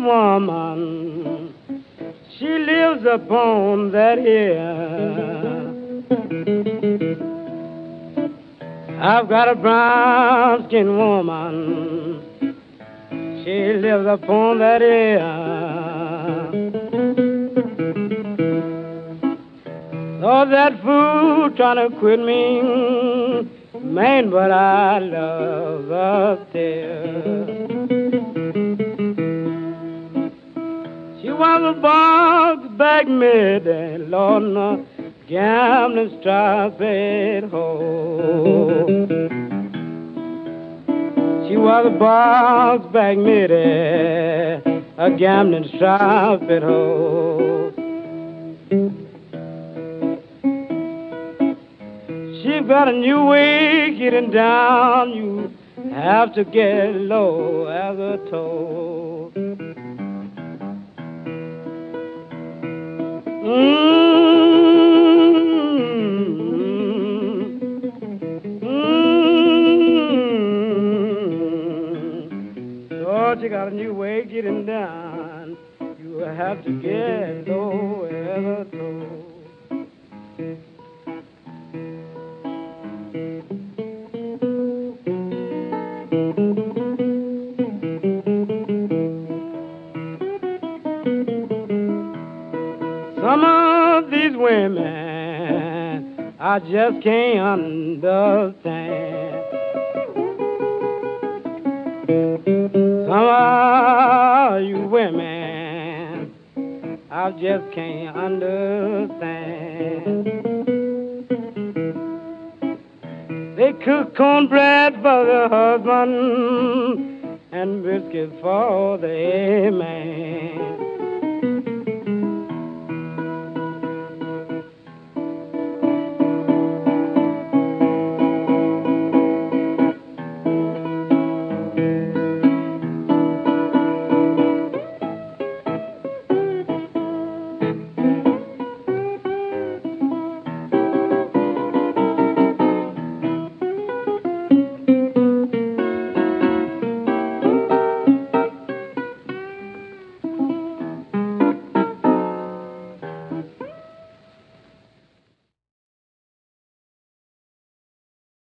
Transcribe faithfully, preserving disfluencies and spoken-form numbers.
woman, she lives upon that hill. I've got a brown-skinned woman, she lives upon that hill. Lord, that fool trying to quit me, man, but I love her still. She was a box-back midday, Lord, no gambling striped hoe. She was a box-back midday, a gambling striped hoe. She's got a new way getting down, you have to get low as a toe. Mm-hmm. Mm-hmm. Lord, you got a new way getting down, you have to get low as a toe. Some of these women I just can't understand. Some of you women I just can't understand. They cook cornbread for the husband and biscuits for the man.